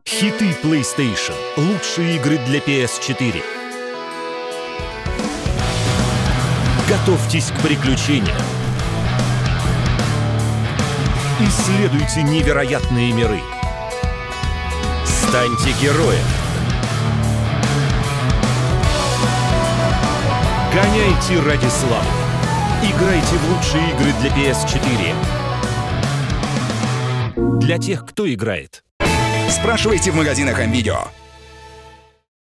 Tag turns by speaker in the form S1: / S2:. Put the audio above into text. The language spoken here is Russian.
S1: Хиты PlayStation. Лучшие игры для PS4. Готовьтесь к приключениям. Исследуйте невероятные миры. Станьте героем. Гоняйте ради славы. Играйте в лучшие игры для PS4. Для тех, кто играет.
S2: Спрашивайте в магазинах МВидео.